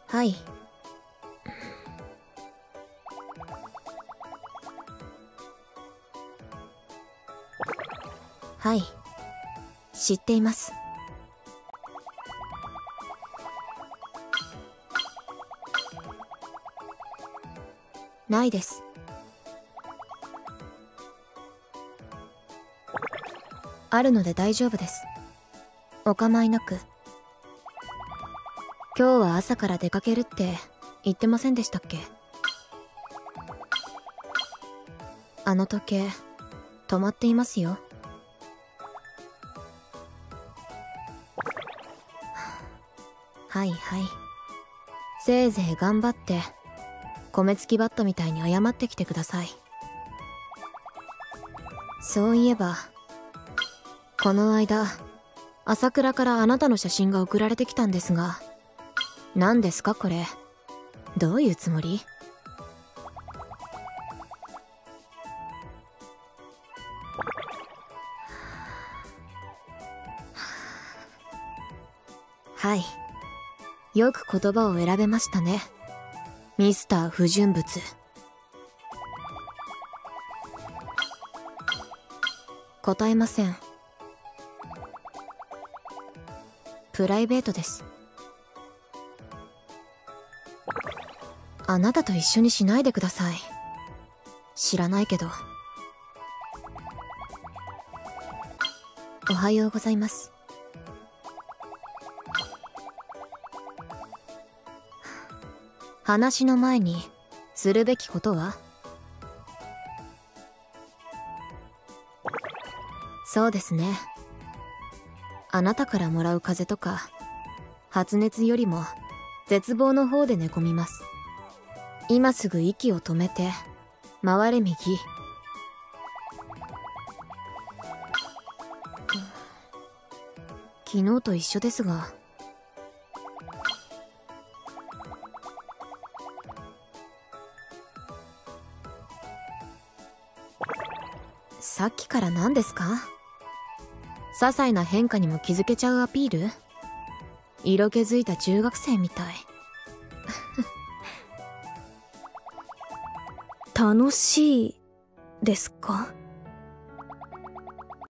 はい。はい。知っています。ないです。あるので大丈夫です。お構いなく。今日は朝から出かけるって言ってませんでしたっけ？あの時計止まっていますよ。はいはい。せいぜい頑張って米付きバットみたいに謝ってきてください。そういえばこの間朝倉からあなたの写真が送られてきたんですが、何ですかこれ？どういうつもり？はい、よく言葉を選べましたね、ミスター不純物。答えません。プライベートです。あなたと一緒にしないでください。知らないけど。おはようございます。話の前にするべきことは？そうですね。あなたからもらう風邪とか発熱よりも絶望の方で寝込みます。今すぐ息を止めて回れ右。昨日と一緒ですが。さっきから何ですか？些細な変化にも気づけちゃうアピール？色気づいた中学生みたい。 楽しいですか？